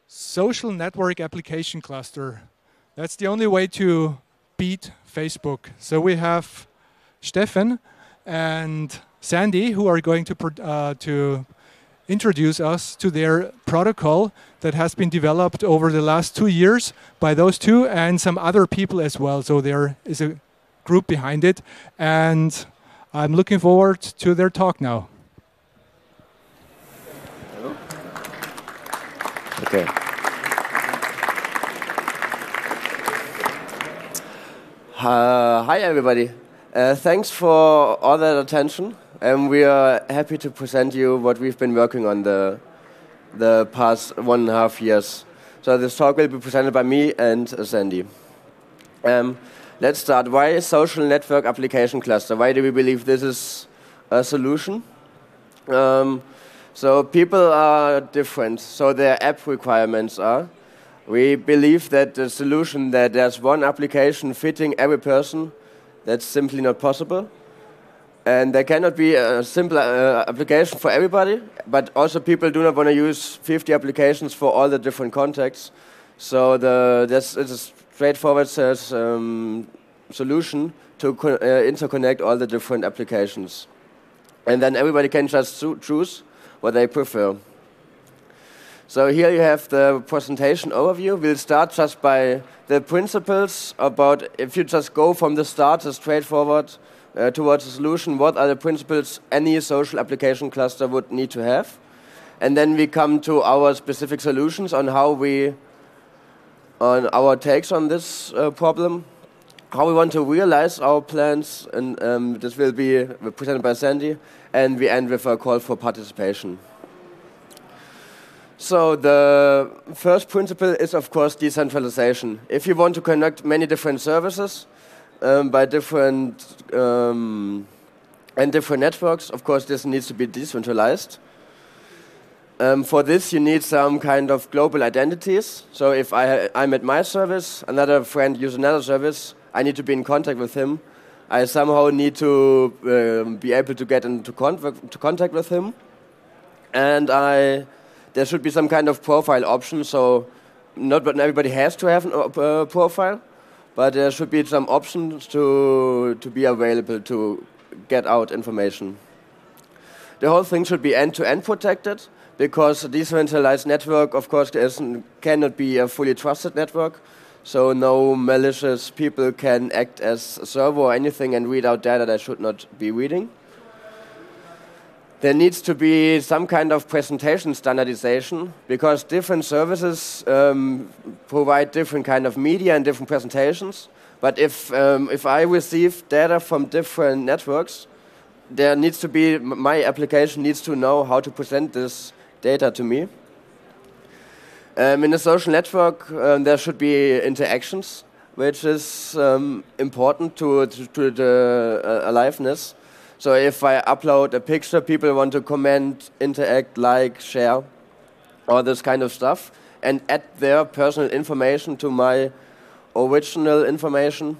Social network application cluster. That's the only way to beat Facebook. So we have Stefan and Sandy who are going to introduce us to their protocol that has been developed over the last 2 years by those two and some other people as well. So there is a group behind it, and I'm looking forward to their talk now. Okay. Hi everybody. Thanks for all that attention. We are happy to present you what we've been working on the past 1.5 years. So this talk will be presented by me and Sandy. Let's start. Why social network application cluster? Why do we believe this is a solution? So people are different, so their app requirements are. We believe that the solution that there's one application fitting every person, that's simply not possible. And there cannot be a simple application for everybody, but also people do not want to use 50 applications for all the different contexts. So it's a straightforward solution to interconnect all the different applications. And then everybody can just choose what they prefer. So here you have the presentation overview. We'll start just by the principles about, if you just go from the start, straightforward, towards a solution, what are the principles any social application cluster would need to have. And then we come to our specific solutions on our takes on this problem, how we want to realize our plans, and this will be presented by Sandy, and we end with a call for participation. So the first principle is, of course, decentralization. If you want to connect many different services by different networks, of course, this needs to be decentralized. For this, you need some kind of global identities. So if I'm at my service, another friend uses another service, I need to be in contact with him. I somehow need to be able to get into contact with him. And there should be some kind of profile option. So not everybody has to have a profile, but there should be some options to be available to get out information. The whole thing should be end-to-end protected, because a decentralized network, of course, cannot be a fully trusted network. So no malicious people can act as a server or anything and read out data they should not be reading. There needs to be some kind of presentation standardization, because different services provide different kind of media and different presentations. But if I receive data from different networks, there needs to be, my application needs to know how to present this data to me. In a social network, there should be interactions, which is important to the aliveness. So if I upload a picture, people want to comment, interact, like, share, all this kind of stuff, and add their personal information to my original information.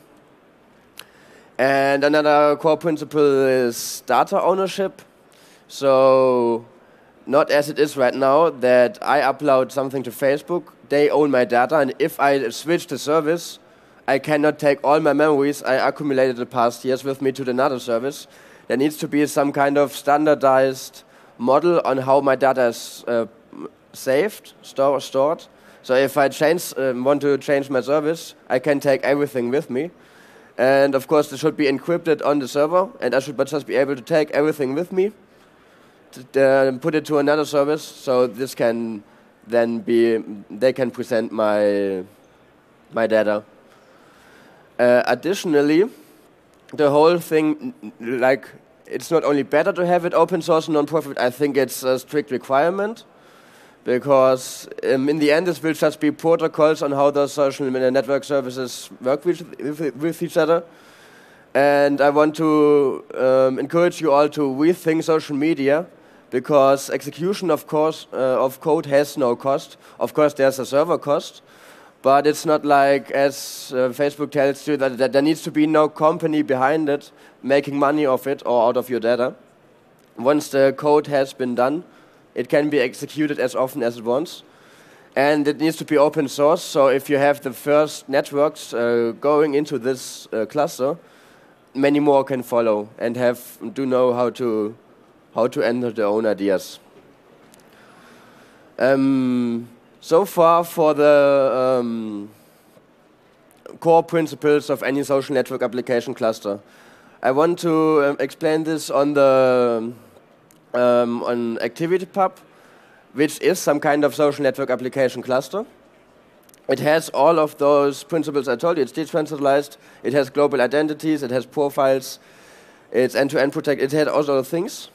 And another core principle is data ownership. So not as it is right now, that I upload something to Facebook, they own my data, and if I switch the service, I cannot take all my memories I accumulated the past years with me to another service. There needs to be some kind of standardized model on how my data is saved, stored. So if I want to change my service, I can take everything with me. And of course, this should be encrypted on the server, and I should just be able to take everything with me, put it to another service, so this can then they can present my data. Additionally, the whole thing, like, it's not only better to have it open source and non-profit, I think it's a strict requirement, because in the end this will just be protocols on how those social network services work with each other. And I want to encourage you all to rethink social media, because execution, of course, of code has no cost. Of course, there's a server cost, but it's not like, as Facebook tells you, that there needs to be no company behind it making money off it or out of your data. Once the code has been done, it can be executed as often as it wants. And it needs to be open source, so if you have the first networks going into this cluster, many more can follow and do know how to enter their own ideas. So far for the core principles of any social network application cluster. I want to explain this on the on ActivityPub, which is some kind of social network application cluster. It has all of those principles I told you. It's decentralized, it has global identities, it has profiles, it's end-to-end protect, it has all those things.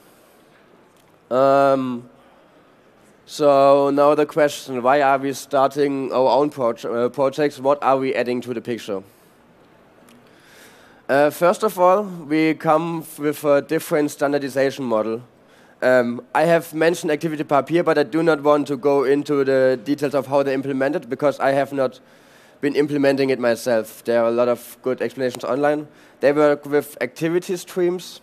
So now the question, why are we starting our own projects? What are we adding to the picture? First of all, we come with a different standardization model. I have mentioned ActivityPub here, but I do not want to go into the details of how they implement it, because I have not been implementing it myself. There are a lot of good explanations online. They work with activity streams,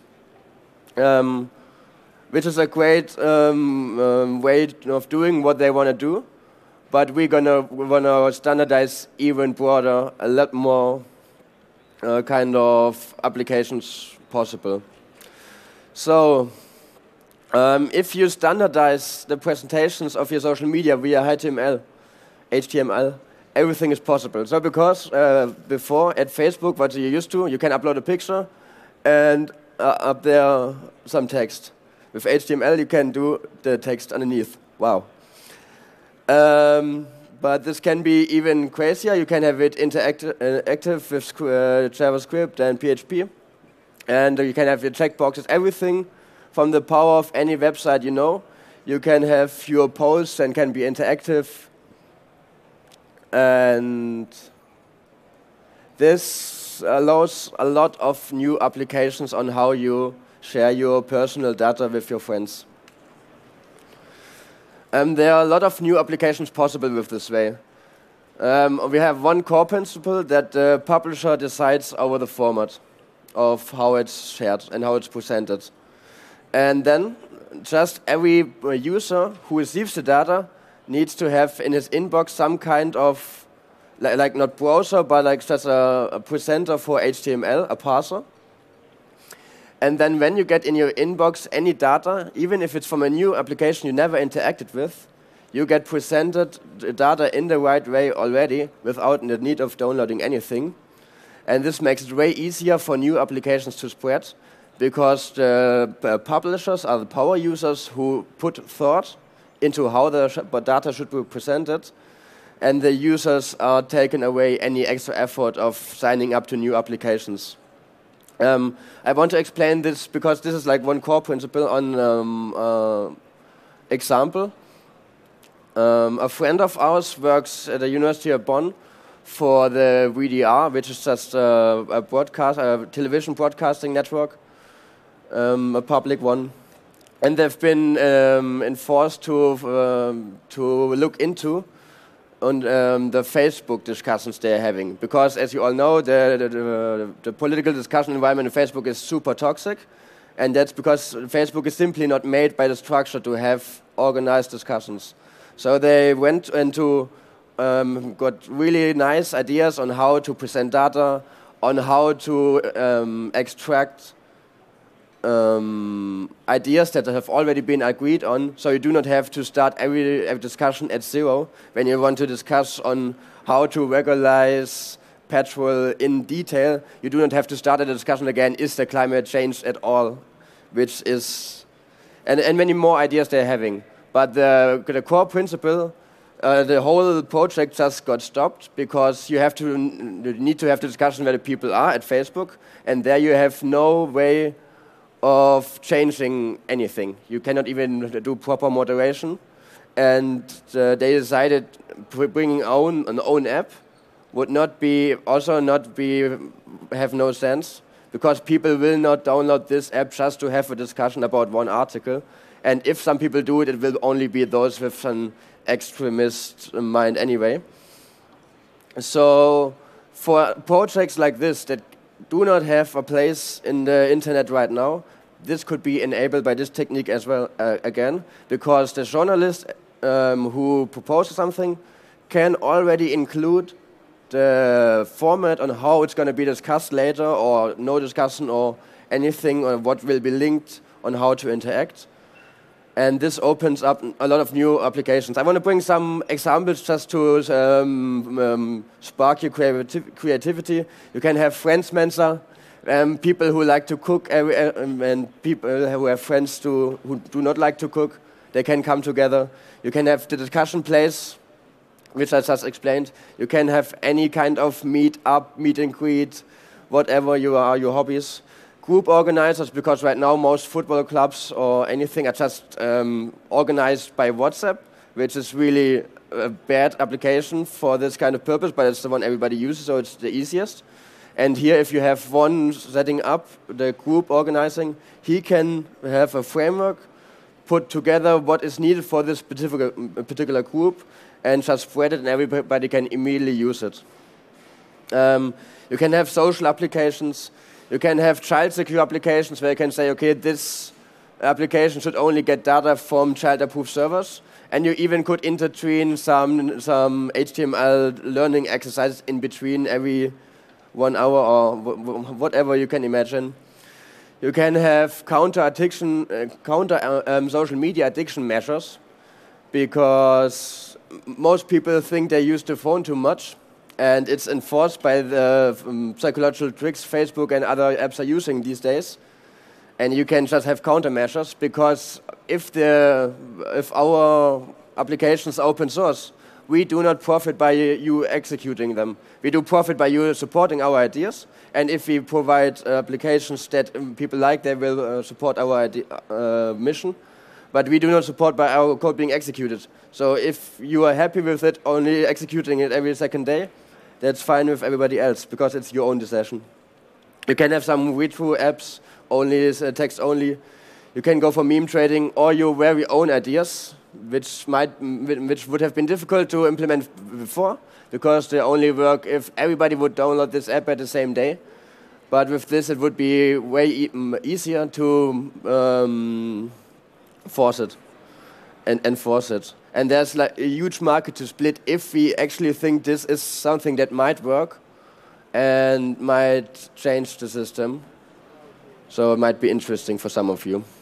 which is a great way of doing what they want to do, but we're gonna standardize even broader, a lot more kind of applications possible. So, if you standardize the presentations of your social media via HTML, everything is possible. So because before at Facebook, what you used to, you can upload a picture and up there some text. With HTML, you can do the text underneath. Wow. But this can be even crazier. You can have it interactive with JavaScript and PHP. And you can have your checkboxes, everything from the power of any website you know. You can have your posts and can be interactive. And this allows a lot of new applications on how you share your personal data with your friends. There are a lot of new applications possible with this way. We have one core principle that the publisher decides over the format of how it's shared and how it's presented. And then just every user who receives the data needs to have in his inbox some kind of, like not browser, but like just a presenter for HTML, a parser. And then when you get in your inbox any data, even if it's from a new application you never interacted with, you get presented the data in the right way already without the need of downloading anything. And this makes it way easier for new applications to spread, because the publishers are the power users who put thought into how the data should be presented, and the users are taken away any extra effort of signing up to new applications. I want to explain this because this is like one core principle on example. A friend of ours works at the University of Bonn for the WDR, which is just a television broadcasting network, a public one. And they've been enforced to look into on the Facebook discussions they're having. Because, as you all know, the political discussion environment in Facebook is super toxic. And that's because Facebook is simply not made by the structure to have organized discussions. So they went into, got really nice ideas on how to present data, on how to extract ideas that have already been agreed on, so you do not have to start every discussion at zero when you want to discuss on how to regularize petrol in detail. You do not have to start a discussion again, is there climate change at all, which is, and many more ideas they're having. But the core principle, the whole project just got stopped because you need to have the discussion where the people are at Facebook, and there you have no way of changing anything. You cannot even do proper moderation. And they decided bringing an own app would have no sense, because people will not download this app just to have a discussion about one article. And if some people do it, it will only be those with an extremist mind anyway. So for projects like this that do not have a place in the internet right now, this could be enabled by this technique as well, again, because the journalist who proposes something can already include the format on how it's going to be discussed later, or no discussion or anything, or what will be linked on how to interact. And this opens up a lot of new applications. I want to bring some examples just to spark your creativity. You can have Friends Mensa, people who like to cook, and people who have friends who do not like to cook. They can come together. You can have the discussion place, which I just explained. You can have any kind of meet up, meet and greet, whatever your hobbies. Group organizers, because right now most football clubs or anything are just organized by WhatsApp, which is really a bad application for this kind of purpose, but it's the one everybody uses, so it's the easiest. And here, if you have one setting up the group organizing, he can have a framework, put together what is needed for this particular group, and just spread it, and everybody can immediately use it. You can have social applications. You can have child secure applications where you can say, okay, this application should only get data from child-approved servers. And you even could intertwine some HTML learning exercises in between every 1 hour or whatever you can imagine. You can have counter social media addiction measures, because most people think they use the phone too much. And it's enforced by the psychological tricks Facebook and other apps are using these days. And you can just have countermeasures, because if our application is open source, we do not profit by you executing them. We do profit by you supporting our ideas. And if we provide applications that people like, they will support our mission. But we do not support by our code being executed. So if you are happy with it, only executing it every second day, that's fine with everybody else, because it's your own decision. You can have some read-through apps, only text only. You can go for meme trading, or your very own ideas, which would have been difficult to implement before, because they only work if everybody would download this app at the same day. But with this, it would be way easier to force it and enforce it. And there's like a huge market to split if we actually think this is something that might work and might change the system. So it might be interesting for some of you.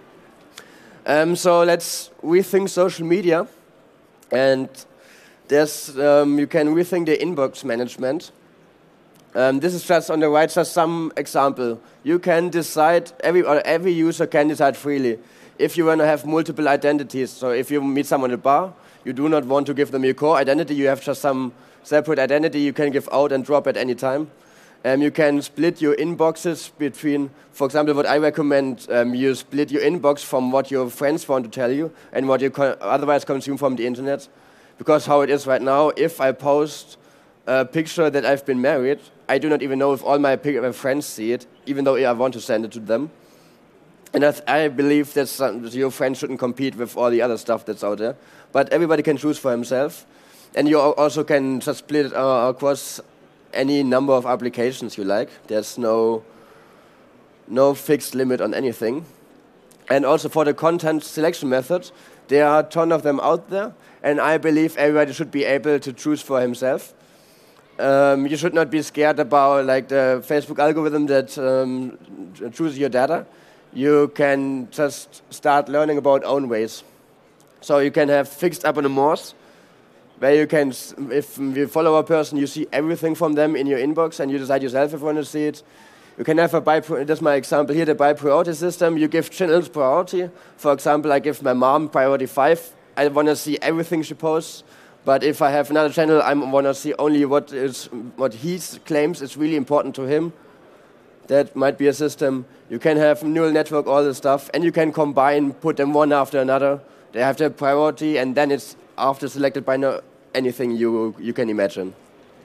So let's rethink social media. And there's you can rethink the inbox management. This is just on the right, just some example. You can decide, every user can decide freely. If you want to have multiple identities, so if you meet someone at a bar, you do not want to give them your core identity, you have just some separate identity you can give out and drop at any time. You can split your inboxes between, for example, what I recommend, you split your inbox from what your friends want to tell you and what you otherwise consume from the internet. Because how it is right now, if I post a picture that I've been married, I do not even know if all my friends see it, even though I want to send it to them. And I believe that your friends shouldn't compete with all the other stuff that's out there. But everybody can choose for himself. And you also can just split it across any number of applications you like. There's no fixed limit on anything. And also for the content selection method, there are a ton of them out there. And I believe everybody should be able to choose for himself. You should not be scared about like the Facebook algorithm that chooses your data. You can just start learning about own ways. So you can have fixed abonnements, where you can, if you follow a person, you see everything from them in your inbox, and you decide yourself if you want to see it. You can have that's my example here, the by priority system. You give channels priority. For example, I give my mom priority 5. I want to see everything she posts. But if I have another channel, I want to see only what he claims is really important to him. That might be a system. You can have neural network, all this stuff, and you can combine, put them one after another. They have their priority, and then it's after selected by anything you can imagine.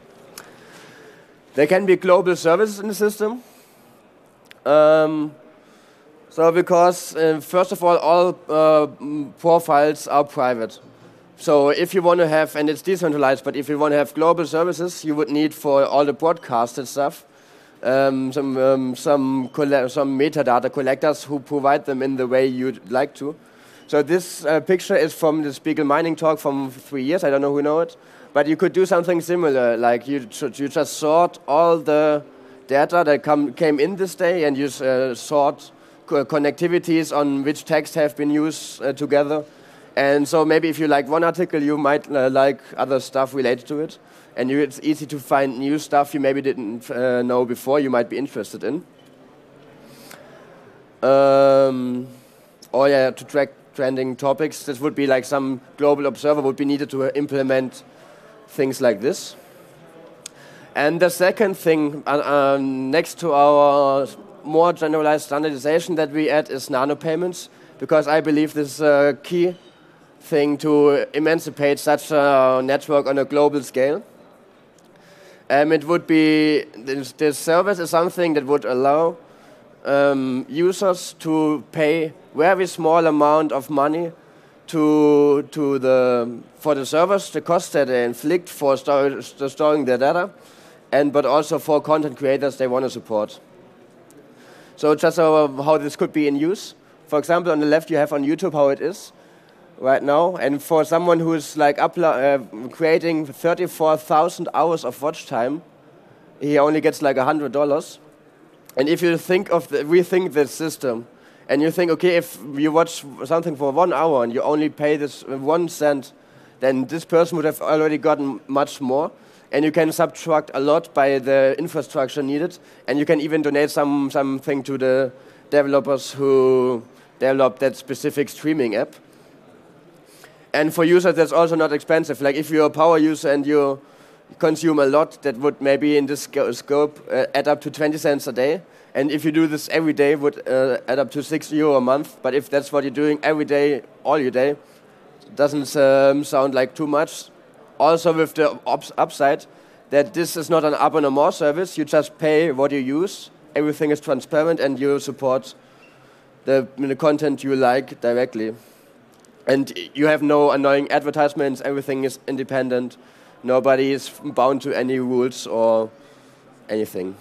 There can be global services in the system. So because, first of all profiles are private. So if you want to have, and it's decentralized, but if you want to have global services, you would need for all the broadcasted stuff, some metadata collectors who provide them in the way you'd like to. So this picture is from the Spiegel Mining talk from 3 years. I don't know who know it. But you could do something similar, like you just sort all the data that came in this day, and you sort connectivities on which texts have been used together. And so maybe if you like one article, you might like other stuff related to it. And it's easy to find new stuff you maybe didn't know before you might be interested in. Or yeah, to track trending topics, this would be like some global observer would be needed to implement things like this. And the second thing, next to our more generalized standardization that we add is nano payments, because I believe this is a key thing to emancipate such a network on a global scale. It would be, this service is something that would allow users to pay very small amount of money for the servers, the cost that they inflict for storing their data, but also for content creators they want to support. So just how this could be in use. For example, on the left you have on YouTube how it is right now, and for someone who is like creating 34,000 hours of watch time, he only gets like $100. And if you rethink this system, and you think, okay, if you watch something for 1 hour and you only pay this 1 cent, then this person would have already gotten much more. And you can subtract a lot by the infrastructure needed. And you can even donate something to the developers who develop that specific streaming app. And for users, that's also not expensive. Like if you're a power user and you consume a lot, that would maybe in this scope add up to 20 cents a day. And if you do this every day, would add up to €6 a month. But if that's what you're doing every day, all your day, it doesn't sound like too much. Also with the upside that this is not an abonnement service. You just pay what you use. Everything is transparent, and you support the content you like directly. And you have no annoying advertisements. Everything is independent. Nobody is bound to any rules or anything.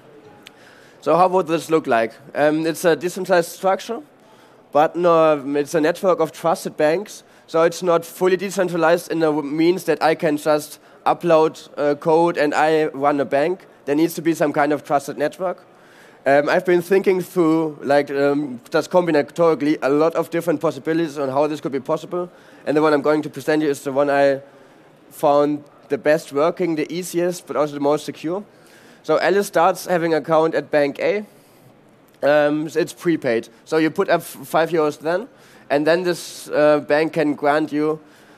So how would this look like? It's a decentralized structure, but no, it's a network of trusted banks. So it's not fully decentralized in the means that I can just upload code and I run a bank. There needs to be some kind of trusted network. I've been thinking through, just combinatorically, a lot of different possibilities on how this could be possible. And the one I'm going to present you is the one I found the best working, the easiest, but also the most secure. So Alice starts having an account at Bank A. It's prepaid. So you put up €5 then, and then this bank can grant you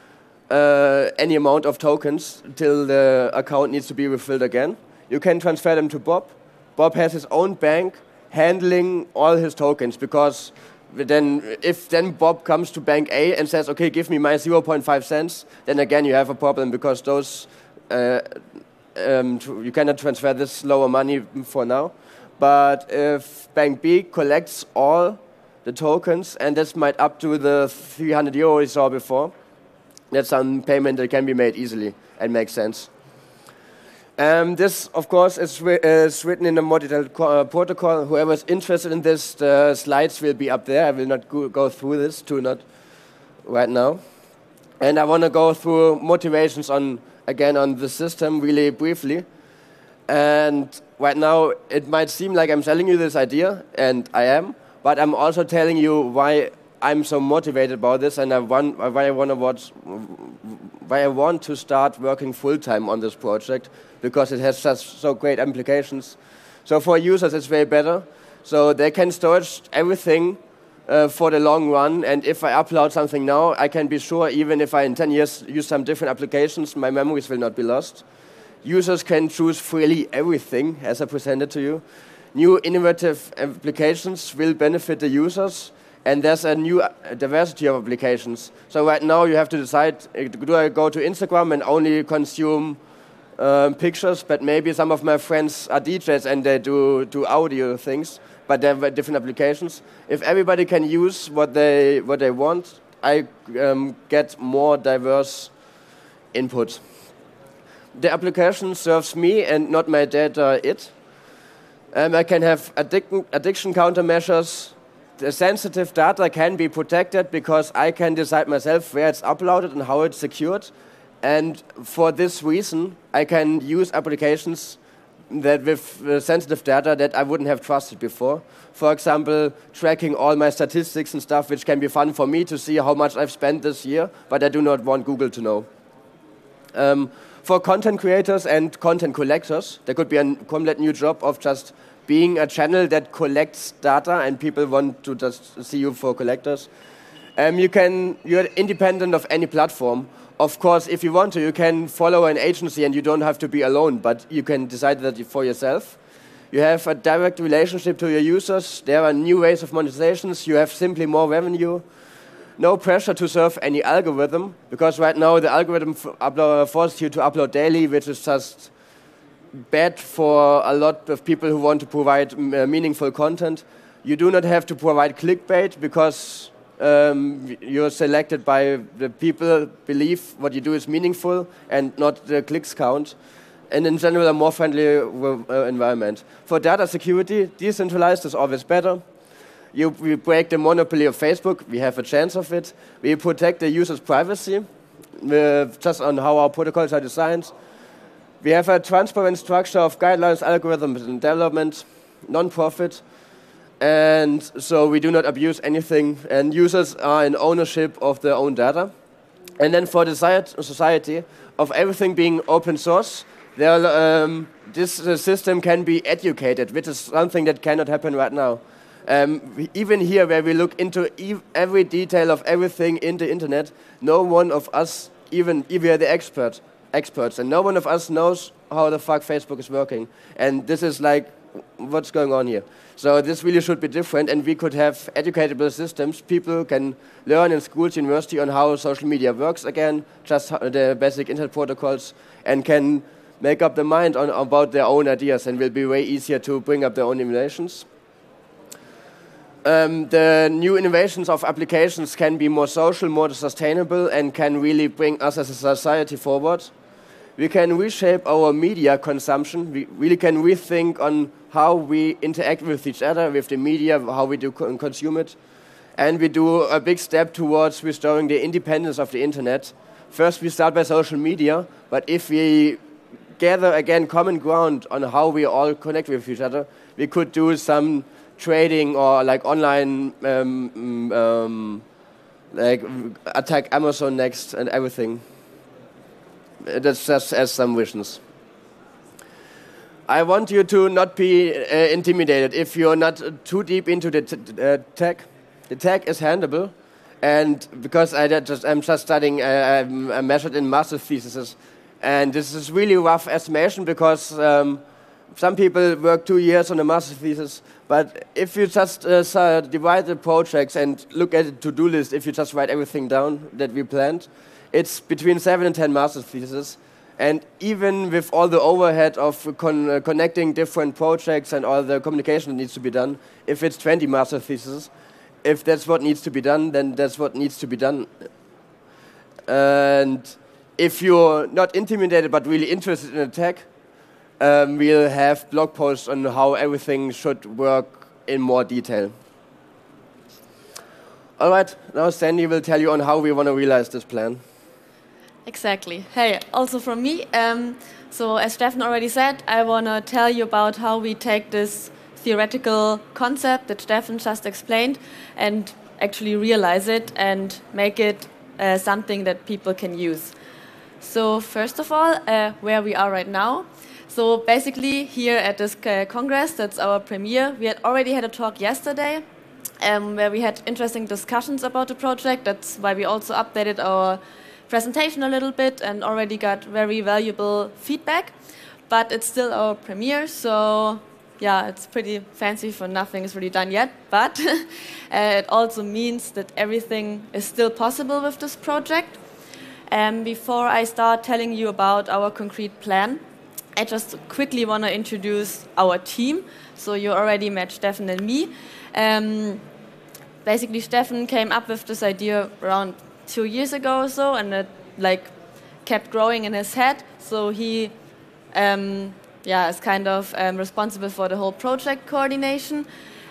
any amount of tokens till the account needs to be refilled again. You can transfer them to Bob. Bob has his own bank handling all his tokens, because if Bob comes to Bank A and says, okay, give me my 0.5 cents, then again you have a problem, because those you cannot transfer this lower money for now. But if Bank B collects all the tokens, and that's might up to the €300 we saw before, that's some payment that can be made easily and makes sense. This, of course, is written in a multi-threaded protocol. Whoever is interested in this, the slides will be up there. I will not go through this, not right now. And I want to go through motivations on the system really briefly. And right now, it might seem like I'm selling you this idea, and I am, but I'm also telling you why I'm so motivated about this, and why I want to start working full-time on this project, because it has so great implications. So for users, it's way better. So they can storage everything for the long run, and if I upload something now, I can be sure, even if I in 10 years use some different applications, my memories will not be lost. Users can choose freely everything, as I presented to you. New innovative applications will benefit the users, and there's a new diversity of applications. So right now you have to decide, do I go to Instagram and only consume pictures, but maybe some of my friends are DJs and they do audio things, but they have different applications. If everybody can use what they want, I get more diverse input. The application serves me and not my data it. I can have addiction countermeasures, the sensitive data can be protected because I can decide myself where it's uploaded and how it's secured. And for this reason, I can use applications that with sensitive data that I wouldn't have trusted before. For example, tracking all my statistics and stuff, which can be fun for me to see how much I've spent this year, but I do not want Google to know. For content creators and content collectors, there could be a complete new job of just being a channel that collects data and people want to just see you for collectors. You're independent of any platform. Of course, if you want to, you can follow an agency and you don't have to be alone, but you can decide that for yourself. You have a direct relationship to your users. There are new ways of monetizations. You have simply more revenue. No pressure to serve any algorithm, because right now the algorithm forces you to upload daily, which is just bad for a lot of people who want to provide meaningful content. You do not have to provide clickbait because you're selected by the people believe what you do is meaningful and not the clicks count. And in general, a more friendly environment. For data security, decentralized is always better. We break the monopoly of Facebook. We have a chance of it. We protect the user's privacy, just on how our protocols are designed. We have a transparent structure of guidelines, algorithms, and development, non-profit. And so we do not abuse anything, and users are in ownership of their own data. And then for the society, of everything being open source, this system can be educated, which is something that cannot happen right now. Even here, where we look into every detail of everything in the internet, no one of us, even if we are the experts, and no one of us knows how the fuck Facebook is working. And this is like, what's going on here? So this really should be different, and we could have educatable systems. People can learn in schools, university, on how social media works again, just the basic internet protocols, and can make up their mind about their own ideas, and will be way easier to bring up their own innovations. The new innovations of applications can be more social, more sustainable, and can really bring us as a society forward. We can reshape our media consumption. We really can rethink on how we interact with each other, with the media, how we do consume it. And we do a big step towards restoring the independence of the internet. First, we start by social media, but if we gather again common ground on how we all connect with each other, we could do some trading or like online, like attack Amazon next and everything. That's just as some visions. I want you to not be intimidated if you're not too deep into the tech. The tech is handleable, and because I'm just studying, I measured in master theses, and this is really rough estimation because some people work 2 years on a master thesis. But if you just divide the projects and look at the to-do list, if you just write everything down that we planned, it's between 7 and 10 master theses. And even with all the overhead of connecting different projects and all the communication that needs to be done, if it's 20 master theses, if that's what needs to be done, then that's what needs to be done. And if you're not intimidated but really interested in the tech, we'll have blog posts on how everything should work in more detail. All right, now Sandy will tell you on how we want to realize this plan. Exactly. Hey, also from me. So as Steffen already said, I want to tell you about how we take this theoretical concept that Steffen just explained and actually realize it and make it something that people can use. So first of all, where we are right now. So basically here at this Congress, that's our premiere. We had already had a talk yesterday where we had interesting discussions about the project. That's why we also updated our presentation a little bit and already got very valuable feedback. But it's still our premiere, so yeah, it's pretty fancy for nothing is really done yet. But it also means that everything is still possible with this project. Before I start telling you about our concrete plan, I just quickly want to introduce our team. So you already met Steffen and me. Basically, Steffen came up with this idea around 2 years ago or so, and it kept growing in his head. So he is kind of responsible for the whole project coordination.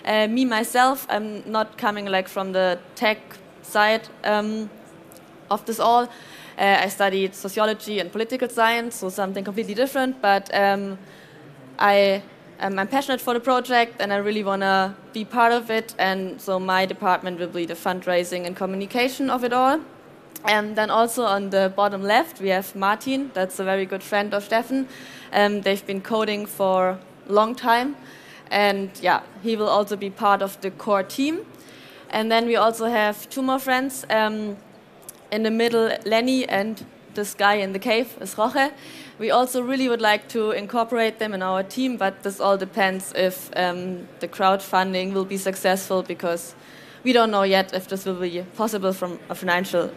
Me, myself, I'm not coming like from the tech side of this all. I studied sociology and political science, so something completely different, but I'm passionate for the project and I really want to be part of it, and so my department will be the fundraising and communication of it all. And then also on the bottom left we have Martin, that's a very good friend of Steffen. They've been coding for a long time, and yeah, he will also be part of the core team. And then we also have two more friends. In the middle, Lenny, and this guy in the cave is Roche. We also really would like to incorporate them in our team, but this all depends if the crowdfunding will be successful, because we don't know yet if this will be possible from a financial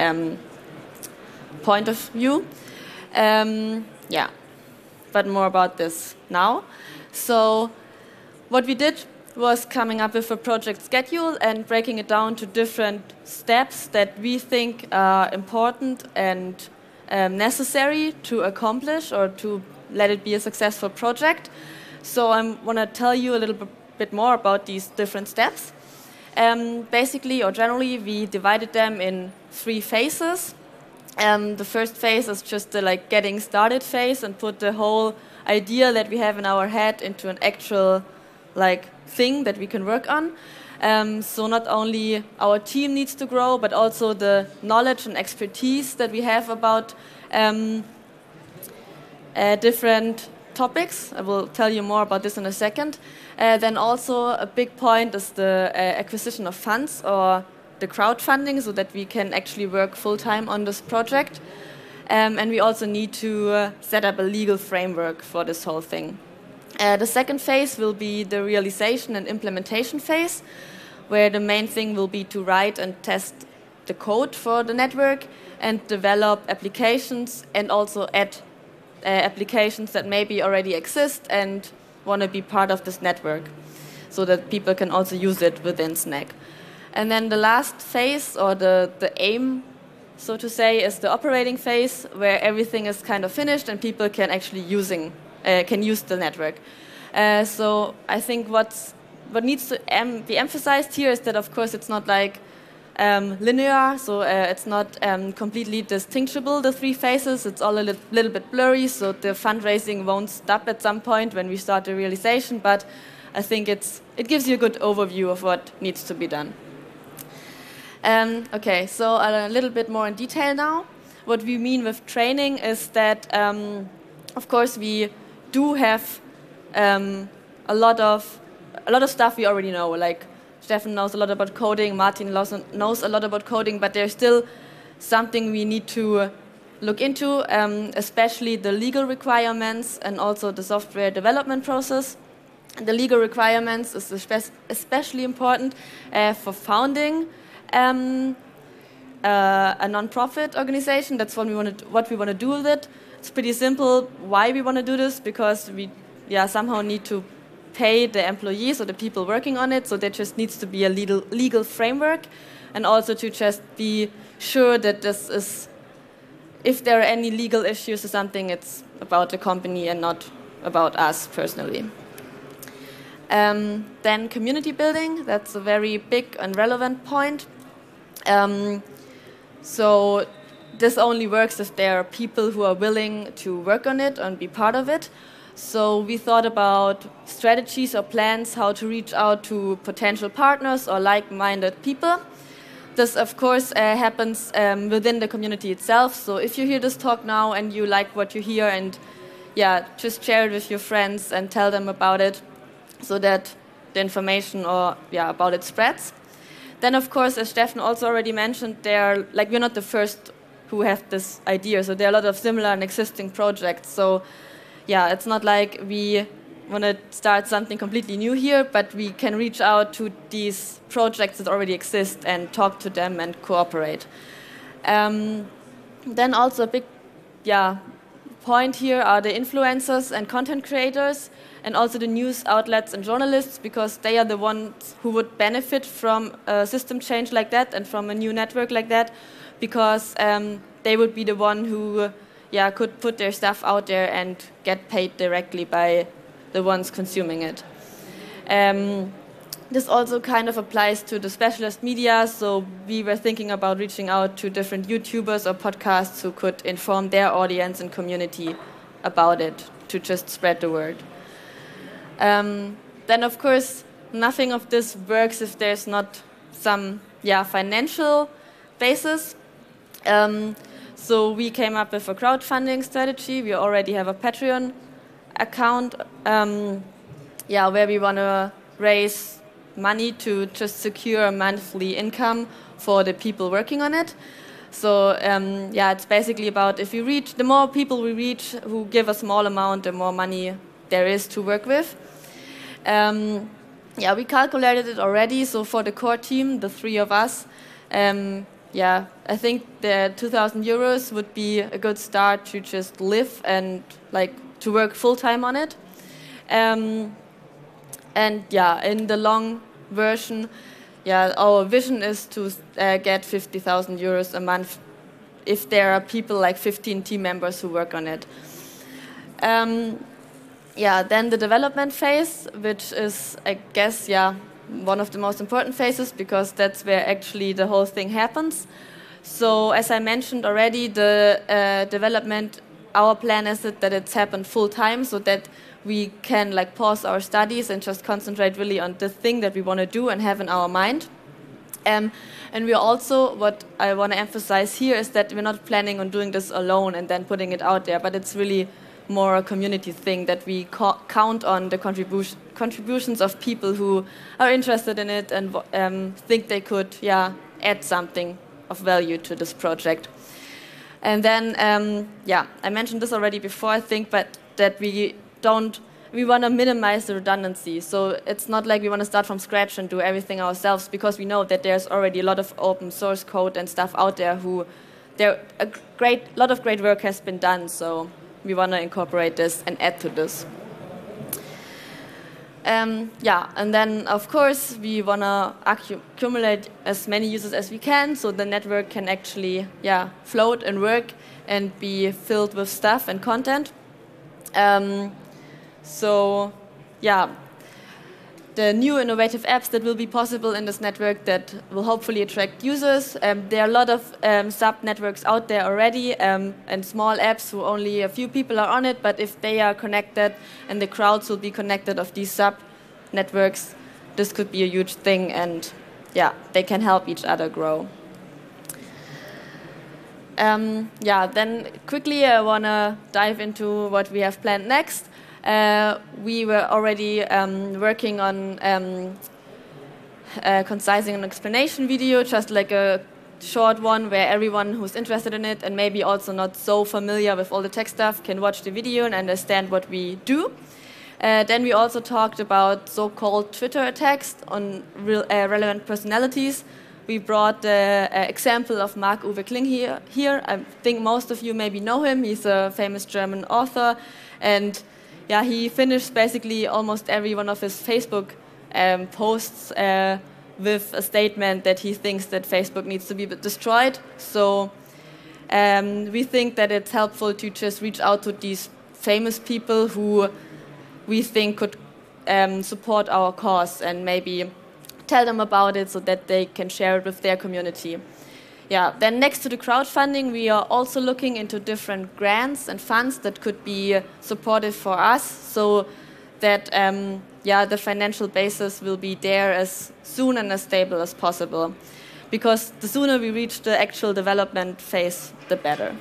point of view. Yeah, but more about this now. So what we did was coming up with a project schedule and breaking it down to different steps that we think are important and necessary to accomplish or to let it be a successful project. So I want to tell you a little bit more about these different steps. Basically, or generally, we divided them in 3 phases. The first phase is just the getting started phase and put the whole idea that we have in our head into an actual thing that we can work on. So not only our team needs to grow, but also the knowledge and expertise that we have about different topics. I will tell you more about this in a second. Then also a big point is the acquisition of funds or the crowdfunding, so that we can actually work full-time on this project. And we also need to set up a legal framework for this whole thing. The second phase will be the realization and implementation phase, where the main thing will be to write and test the code for the network and develop applications, and also add applications that maybe already exist and want to be part of this network, so that people can also use it within SNAC. And then the last phase, or the aim, so to say, is the operating phase, where everything is kind of finished and people can actually can use the network. So I think what needs to be emphasized here is that, of course, it's not linear, so it's not completely distinguishable, the 3 phases. It's all a little bit blurry, so the fundraising won't stop at some point when we start the realization, but I think it gives you a good overview of what needs to be done. Okay, so a little bit more in detail now. What we mean with training is that, of course, we do have a lot of stuff we already know. Like Steffen knows a lot about coding, Martin knows a lot about coding, but there's still something we need to look into, especially the legal requirements and also the software development process. The legal requirements is especially important for founding a non-profit organization. That's what we want to do with it. It's pretty simple why we want to do this, because we somehow need to pay the employees or the people working on it, so there just needs to be a legal framework, and also to just be sure that this is, if there are any legal issues or something, it's about the company and not about us personally. Then community building, that's a very big and relevant point. So this only works if there are people who are willing to work on it and be part of it. So we thought about strategies or plans how to reach out to potential partners or like-minded people. This, of course, happens within the community itself. So if you hear this talk now and you like what you hear, and just share it with your friends and tell them about it, so that the information about it spreads. Then, of course, as Steffen also already mentioned, we're not the first who have this idea. So there are a lot of similar and existing projects. So it's not like we want to start something completely new here, but we can reach out to these projects that already exist and talk to them and cooperate. Then also a big point here are the influencers and content creators, and also the news outlets and journalists, because they are the ones who would benefit from a system change like that and from a new network like that, because they would be the one who could put their stuff out there and get paid directly by the ones consuming it. this also kind of applies to the specialist media. So we were thinking about reaching out to different YouTubers or podcasts who could inform their audience and community about it to just spread the word. Then, of course, nothing of this works if there's not some financial basis. So we came up with a crowdfunding strategy. We already have a Patreon account where we want to raise money to just secure a monthly income for the people working on it. So it's basically about the more people we reach who give a small amount, the more money there is to work with. We calculated it already. So for the core team, the 3 of us, I think the 2,000 euros would be a good start to just live and to work full time on it. In the long version, our vision is to get 50,000 euros a month if there are people like 15 team members who work on it. Then the development phase, which is, I guess, one of the most important phases because that's where actually the whole thing happens. So as I mentioned already, the development, our plan is that it's happened full time so that we can pause our studies and just concentrate really on the thing that we want to do and have in our mind. And we also, what I want to emphasize here is that we're not planning on doing this alone and then putting it out there, but it's really more a community thing that we count on the contributions of people who are interested in it and think they could add something of value to this project. And then, I mentioned this already before, I think, but that we want to minimize the redundancy. So it's not like we want to start from scratch and do everything ourselves because we know that there's already a lot of open source code and stuff out there a lot of great work has been done. So we want to incorporate this and add to this. And then, of course, we want to accumulate as many users as we can so the network can actually float and work and be filled with stuff and content. The new innovative apps that will be possible in this network that will hopefully attract users. There are a lot of sub-networks out there already and small apps who only a few people are on it, but if they are connected and the crowds will be connected of these sub-networks, this could be a huge thing and they can help each other grow. Then quickly I want to dive into what we have planned next. We were already working on concising an explanation video, just like a short one where everyone who's interested in it and maybe also not so familiar with all the tech stuff can watch the video and understand what we do. Then we also talked about so-called Twitter attacks on relevant personalities. We brought the example of Marc-Uwe Kling here. I think most of you maybe know him. He's a famous German author. And he finished basically almost every one of his Facebook posts with a statement that he thinks that Facebook needs to be destroyed. So we think that it's helpful to just reach out to these famous people who we think could support our cause and maybe tell them about it so that they can share it with their community. Then next to the crowdfunding, we are also looking into different grants and funds that could be supportive for us so that the financial basis will be there as soon and as stable as possible. Because the sooner we reach the actual development phase, the better.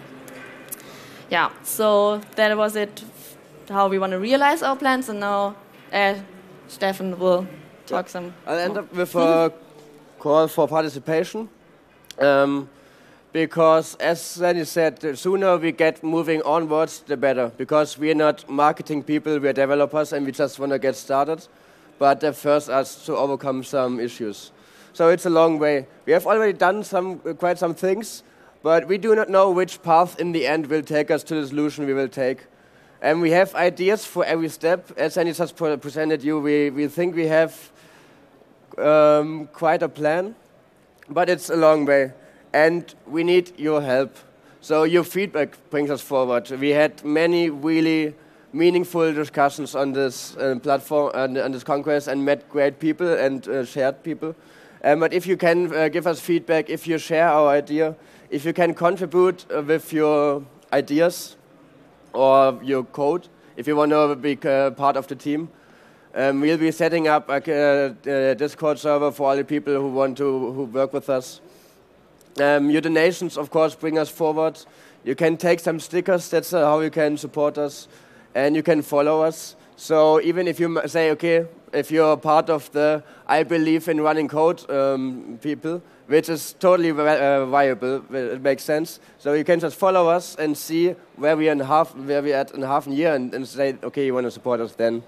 So that was it, how we want to realize our plans, and now Stefan will talk some. I'll end up with a call for participation. Because, as Sandy said, the sooner we get moving onwards, the better. Because we are not marketing people, we are developers, and we just want to get started. But that first us to overcome some issues. So it's a long way. We have already done quite some things, but we do not know which path in the end will take us to the solution we will take. And we have ideas for every step. As Sandy just presented you, we think we have quite a plan. But it's a long way, and we need your help. So your feedback brings us forward. We had many really meaningful discussions on this platform, on this congress, and met great people and shared people. But if you can give us feedback, if you share our idea, if you can contribute with your ideas or your code, if you want to be part of the team, we'll be setting up a Discord server for all the people who work with us. Your donations, of course, bring us forward. You can take some stickers, that's how you can support us, and you can follow us. So even if you say, okay, if you're part of the I believe in running code people, which is totally viable, it makes sense. So you can just follow us and see where we're at in half a year and say, okay, you want to support us then.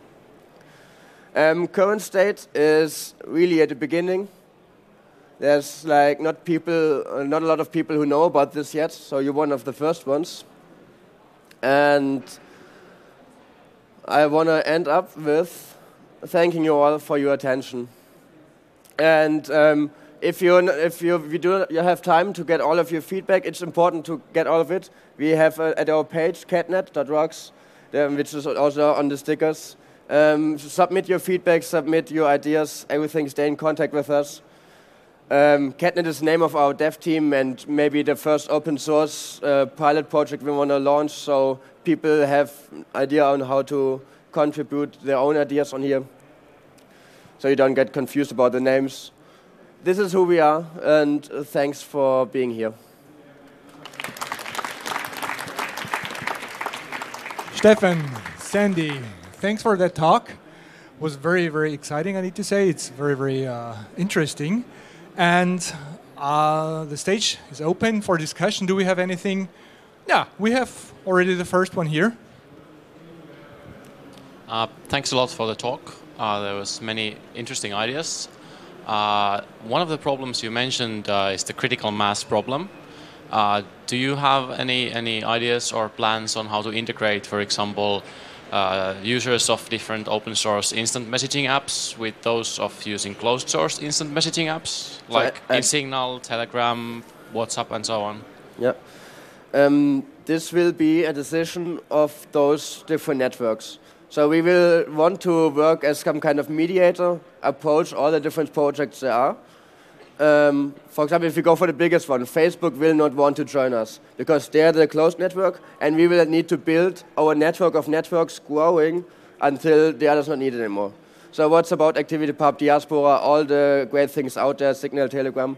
Current state is really at the beginning. There's like not a lot of people who know about this yet, so you're one of the first ones. And I want to end up with thanking you all for your attention. And if you have time to get all of your feedback, it's important to get all of it. We have at our page catnet.rocks, which is also on the stickers. Submit your feedback, submit your ideas, everything. Stay in contact with us. Catnet is the name of our dev team and maybe the first open source pilot project we want to launch, so people have idea on how to contribute their own ideas on here, so you don't get confused about the names. This is who we are, and thanks for being here. Stefan, Sandy, thanks for that talk. It was very, very exciting, I need to say. It's very, very interesting. And the stage is open for discussion. Do we have anything? Yeah, we have already the first one here. Thanks a lot for the talk. There was many interesting ideas. One of the problems you mentioned is the critical mass problem. Do you have any ideas or plans on how to integrate, for example, users of different open source instant messaging apps with those of using closed source instant messaging apps, like InSignal, Telegram, WhatsApp, and so on? Yeah. This will be a decision of those different networks. So we will want to work as some kind of mediator, approach all the different projects there are. For example, if we go for the biggest one, Facebook will not want to join us because they're the closed network, and we will need to build our network of networks growing until the others not need it anymore. So what's about ActivityPub, Diaspora, all the great things out there, Signal, Telegram.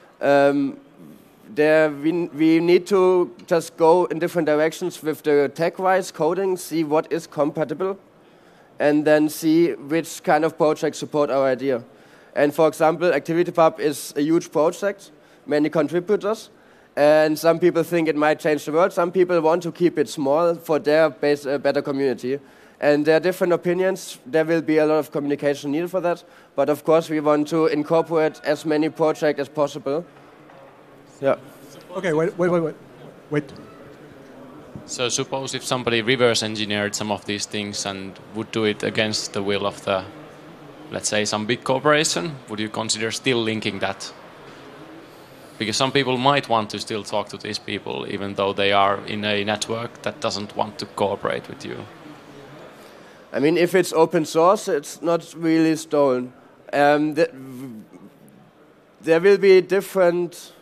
We need to just go in different directions with the tech-wise coding, see what is compatible, and then see which kind of projects support our idea. And for example, ActivityPub is a huge project, many contributors, and some people think it might change the world. Some people want to keep it small for their better community. And there are different opinions. There will be a lot of communication needed for that. But of course, we want to incorporate as many projects as possible. Yeah. Okay, wait. So suppose if somebody reverse engineered some of these things and would do it against the will of the, let's say, some big corporation, would you consider still linking that? Because some people might want to still talk to these people, even though they are in a network that doesn't want to cooperate with you. I mean, if it's open source, it's not really stolen. There will be different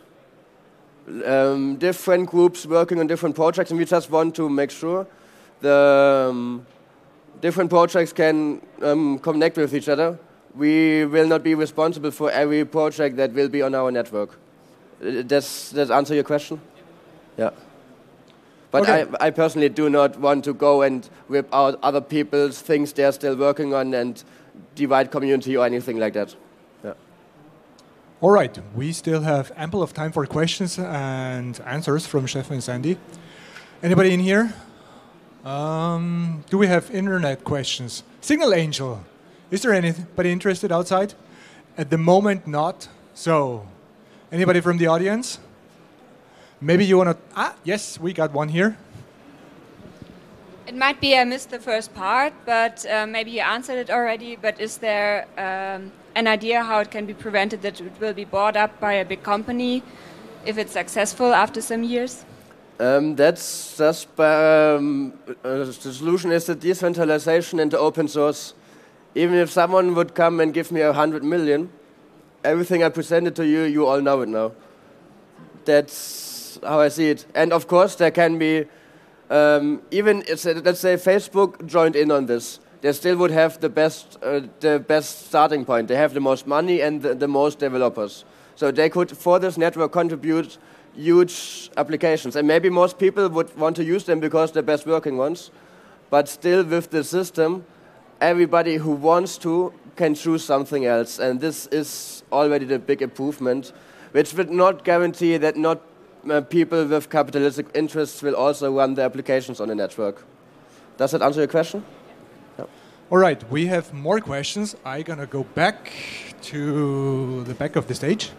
groups working on different projects, and we just want to make sure the different projects can connect with each other. We will not be responsible for every project that will be on our network. Does that answer your question? Yeah. But okay. I personally do not want to go and rip out other people's things they're still working on and divide community or anything like that. Yeah. All right. We still have ample of time for questions and answers from Stefan and Sandy. Anybody in here? Do we have internet questions? Signal Angel. Is there anybody interested outside? At the moment, not. So, anybody from the audience? Maybe you want to... yes, we got one here. It might be I missed the first part, but maybe you answered it already. But is there an idea how it can be prevented that it will be bought up by a big company if it's successful after some years? That's just the solution is the decentralization and the open source. Even if someone would come and give me 100 million, everything I presented to you, you all know it now. That's how I see it. And of course, there can be, even let's say Facebook joined in on this, they still would have the best starting point. They have the most money and the most developers. So they could, for this network, contribute huge applications. And maybe most people would want to use them because they're best working ones. But still, with the system, everybody who wants to can choose something else. And this is already the big improvement, which would not guarantee that not people with capitalistic interests will also run their applications on the network. Does that answer your question? Yeah. All right, we have more questions. I'm going to go back to the back of the stage.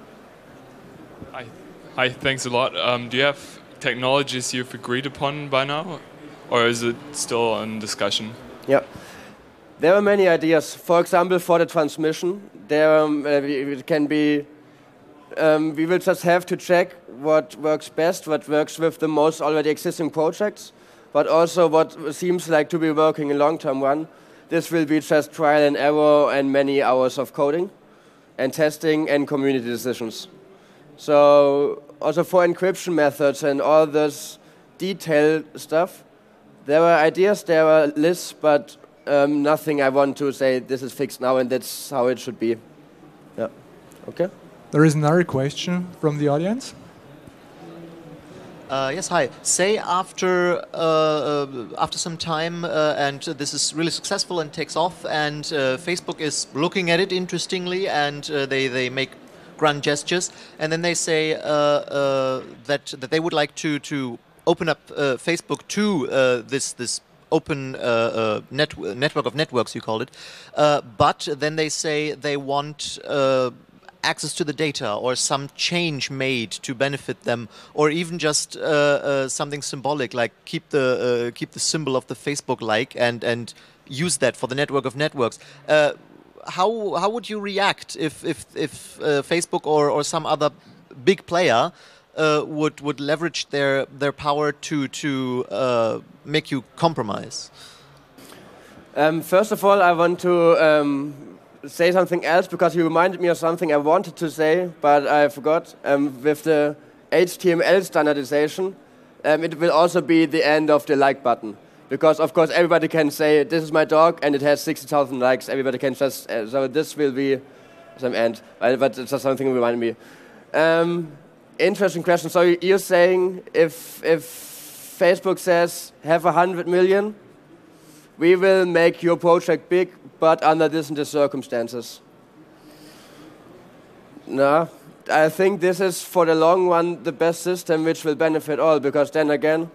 Hi, thanks a lot. Do you have technologies you've agreed upon by now, or is it still on discussion? Yeah. There are many ideas. For example, for the transmission, there it can be. We will just have to check what works best, what works with the most already existing projects, but also what seems like to be working in long-term run. This will be just trial and error and many hours of coding and testing and community decisions. So also for encryption methods and all this detailed stuff, there are ideas, there are lists, but nothing I want to say this is fixed now and that's how it should be. Yeah. Okay. There is another question from the audience. Yes, hi. Say after some time and this is really successful and takes off and Facebook is looking at it interestingly and they make grand gestures and then they say that they would like to open up Facebook to this open network of networks, you called it, but then they say they want access to the data or some change made to benefit them, or even just something symbolic like keep the symbol of the Facebook like and use that for the network of networks. How would you react if Facebook or some other big player would leverage their power to make you compromise? First of all, I want to say something else because you reminded me of something I wanted to say, but I forgot. With the HTML standardization, it will also be the end of the like button. Because, of course, everybody can say, this is my dog, and it has 60,000 likes. Everybody can just, so this will be some end. But it's just something that reminded me. Interesting question. So you're saying if Facebook says, have 100 million, we will make your project big, but under this and the circumstances. No, I think this is, for the long run, the best system which will benefit all, because then again,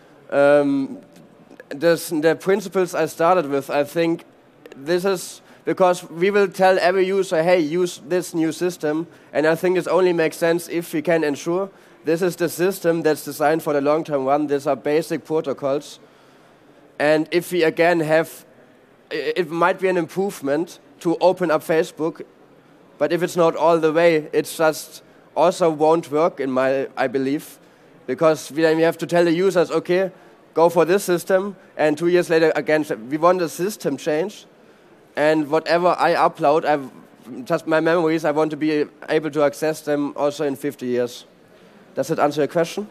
the principles I started with, I think this is because we will tell every user, hey, use this new system, and I think it only makes sense if we can ensure this is the system that's designed for the long-term run. These are basic protocols. And if we again have, it might be an improvement to open up Facebook, but if it's not all the way, it just also won't work, I believe, because then we have to tell the users, okay, go for this system, and 2 years later, again, we want a system change, and whatever I upload, just my memories, I want to be able to access them also in 50 years. Does that answer your question?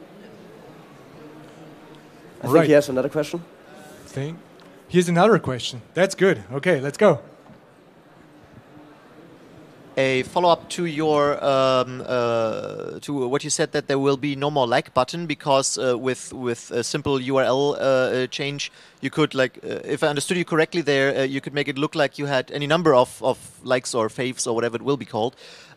I think he has another question. Here's another question. That's good. Okay, let's go. A follow-up to your to what you said, that there will be no more like button because with a simple URL change, you could, like, if I understood you correctly, there you could make it look like you had any number of likes or faves or whatever it will be called.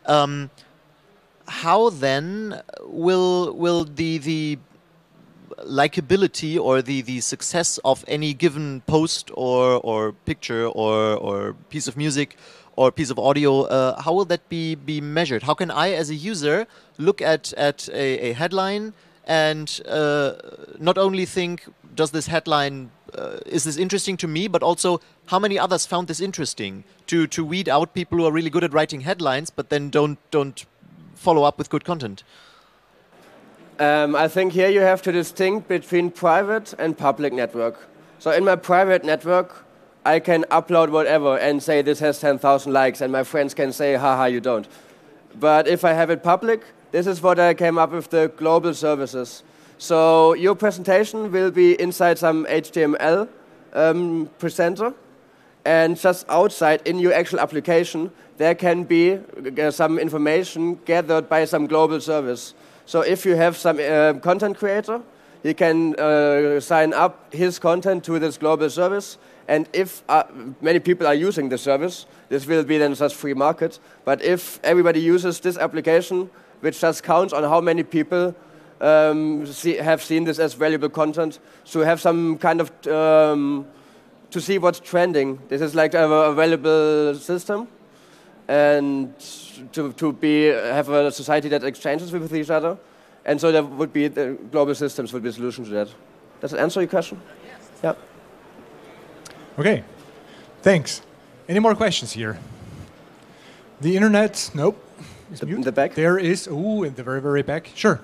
How then will the likability or the success of any given post or picture or piece of music or piece of audio, how will that be measured? How can I, as a user, look at a headline and not only think, does this headline, is this interesting to me, but also how many others found this interesting? To weed out people who are really good at writing headlines, but then don't follow up with good content. I think here you have to distinguish between private and public network. So in my private network, I can upload whatever and say this has 10,000 likes, and my friends can say, haha, you don't. But if I have it public, this is what I came up with, the global services. So your presentation will be inside some HTML presenter, and just outside in your actual application, there can be some information gathered by some global service. So if you have some content creator, he can sign up his content to this global service. And if many people are using the service, this will be then just free market. But if everybody uses this application, which just counts on how many people have seen this as valuable content, to have some kind of to see what's trending. This is like a available system, and to have a society that exchanges with each other. And so there would be the global systems would be a solution to that. Does that answer your question? Yes. Yeah. Okay, thanks. Any more questions here? The internet, nope. In the back? There is, in the very, very back. Sure.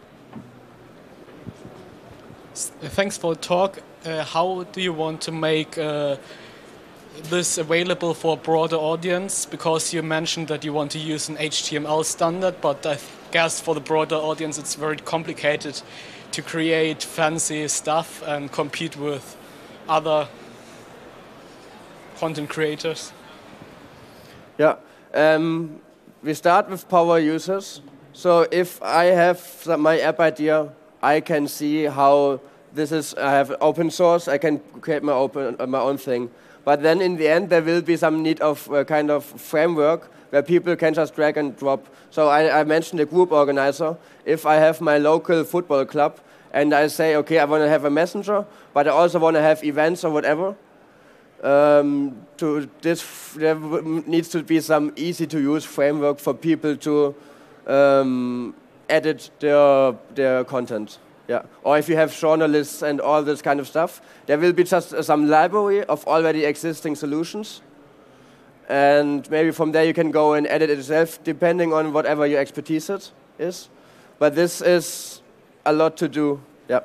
Thanks for the talk. How do you want to make this available for a broader audience? Because you mentioned that you want to use an HTML standard, but I guess for the broader audience it's very complicated to create fancy stuff and compete with other content creators. Yeah, we start with power users. So if I have my app idea, I can see how this is. I have open source. I can create my own thing. But then in the end, there will be some need of a kind of framework where people can just drag and drop. So I mentioned a group organizer. If I have my local football club and I say, okay, I want to have a messenger, but I also want to have events or whatever. There needs to be some easy-to-use framework for people to edit their content. Yeah. Or if you have journalists and all this kind of stuff, there will be just some library of already existing solutions. And maybe from there you can go and edit it yourself, depending on whatever your expertise is. But this is a lot to do. Yeah.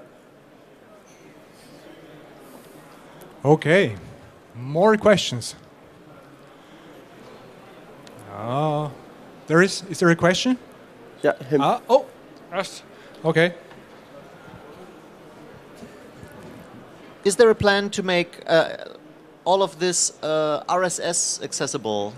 Okay. More questions? Is there a question? Yeah, him. Yes. Okay. Is there a plan to make all of this RSS accessible?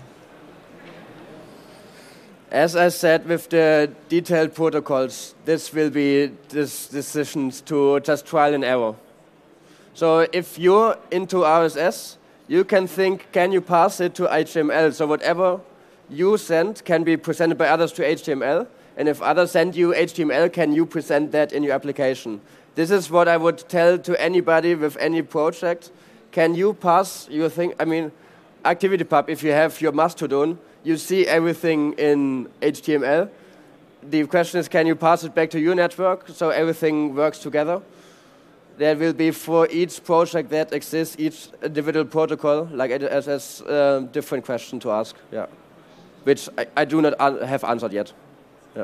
As I said, with the detailed protocols, this will be decisions to just trial and error. So if you're into RSS, you can think, can you pass it to HTML? So whatever you send can be presented by others to HTML. And if others send you HTML, can you present that in your application? This is what I would tell to anybody with any project. Can you pass your thing? I mean, ActivityPub, if you have your Mastodon, you see everything in HTML. The question is, can you pass it back to your network so everything works together? There will be for each project that exists, each individual protocol, like as a different question to ask, yeah, which I do not have answered yet. Yeah.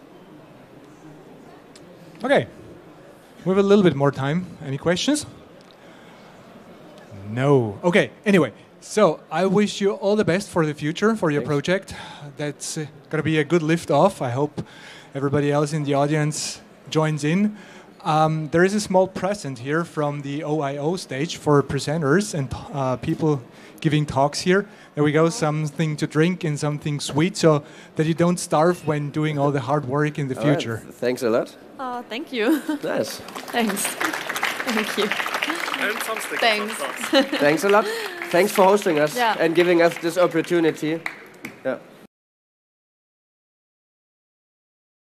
Okay, we have a little bit more time. Any questions? No. Okay, anyway, so I wish you all the best for the future, for your project. That's going to be a good lift off. I hope everybody else in the audience joins in. There is a small present here from the OIO stage for presenters and people giving talks here. There we go, something to drink and something sweet so that you don't starve when doing all the hard work in the future. Right. Thanks a lot. Oh, thank you. Nice. Thanks. Thank you. And some stickers. Thanks. Thanks a lot. Thanks for hosting us and giving us this opportunity. Yeah.